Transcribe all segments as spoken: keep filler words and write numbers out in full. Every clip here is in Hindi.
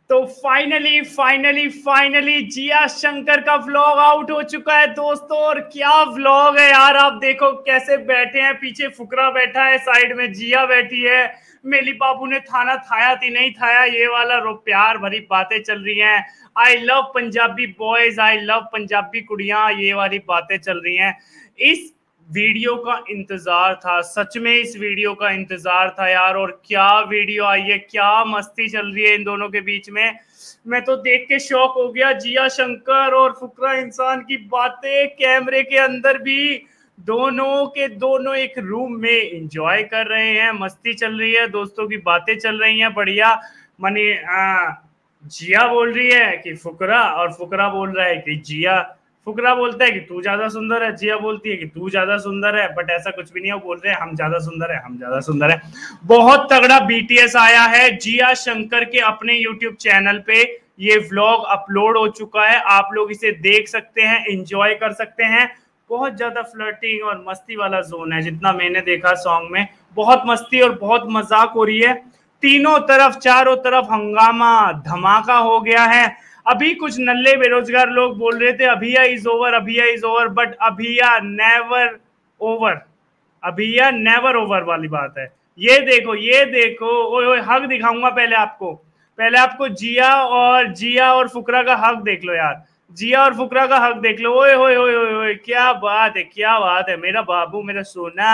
तो finally finally finally Jiya Shankar का व्लॉग आउट हो चुका है दोस्तों। और क्या व्लॉग है यार, आप देखो कैसे बैठे हैं, पीछे फुकरा बैठा है, साइड में जिया बैठी है। मेली बाबू ने थाना थाया थी नहीं थाया, ये वाला रो प्यार भरी बातें चल रही हैं। I love Punjabi boys, I love Punjabi कुड़ियां, ये वाली बातें चल रही हैं। इस वीडियो का इंतजार था, सच में इस वीडियो का इंतजार था यार। और क्या वीडियो आई है, क्या मस्ती चल रही है इन दोनों के बीच में। मैं तो देख के शौक हो गया। जिया शंकर और फुकरा इंसान की बातें कैमरे के अंदर भी, दोनों के दोनों एक रूम में एंजॉय कर रहे हैं, मस्ती चल रही है, दोस्तों की बातें चल रही हैं बढ़िया। मनी आ, जिया बोल रही है कि फुकरा, और फुकरा बोल रहा है कि जिया। फुकरा बोलता है कि तू ज्यादा सुंदर है, जिया बोलती है कि तू ज्यादा सुंदर है, बट ऐसा कुछ भी नहीं है, वो बोल रहे हैं हम ज्यादा सुंदर है, हम ज्यादा सुंदर है। बहुत तगड़ा बीटीएस आया है जिया शंकर के अपने यूट्यूब चैनल पे। ये व्लॉग अपलोड हो चुका है, आप लोग इसे देख सकते हैं, एंजॉय कर सकते हैं। बहुत ज्यादा फ्लर्टिंग और मस्ती वाला जोन है, जितना मैंने देखा सॉन्ग में बहुत मस्ती और बहुत मजाक हो रही है। तीनों तरफ चारों तरफ हंगामा धमाका हो गया है। अभी कुछ नल्ले बेरोजगार लोग बोल रहे थे Abhiya is over, Abhiya is over, but Abhiya never over, Abhiya never over वाली बात है। ये देखो ये देखो, ओए ओए हक दिखाऊंगा पहले आपको, पहले आपको जिया और जिया और फुकरा का हक देख लो यार, जिया और फुकरा का हक देख लो। ओए ओए ओए ओए, क्या बात है, क्या बात है, मेरा बाबू, मेरा सोना,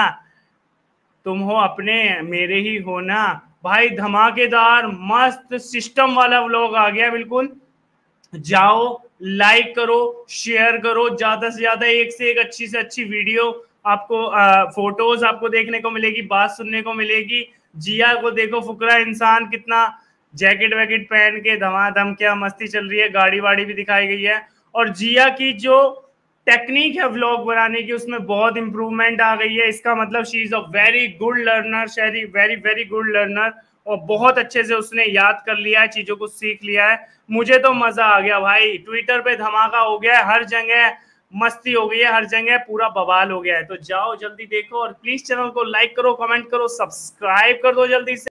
तुम हो अपने, मेरे ही हो ना भाई। धमाकेदार मस्त सिस्टम वाला व्लॉग आ गया बिल्कुल। जाओ लाइक करो, शेयर करो, ज्यादा से ज्यादा, एक से एक अच्छी से अच्छी वीडियो आपको, आ, फोटोज आपको देखने को मिलेगी, बात सुनने को मिलेगी। जिया को देखो, फुकरा इंसान कितना जैकेट वैकेट पहन के धमाधम, क्या मस्ती चल रही है, गाड़ी वाड़ी भी दिखाई गई है। और जिया की जो टेक्निक है व्लॉग बनाने की, उसमें बहुत इंप्रूवमेंट आ गई है। इसका मतलब she is a very good learner, शेरी वेरी वेरी गुड लर्नर, और बहुत अच्छे से उसने याद कर लिया है, चीजों को सीख लिया है। मुझे तो मजा आ गया भाई, ट्विटर पे धमाका हो गया है, हर जगह मस्ती हो गई है, हर जगह पूरा बवाल हो गया है। तो जाओ जल्दी देखो, और प्लीज चैनल को लाइक करो, कमेंट करो, सब्सक्राइब कर दो जल्दी से।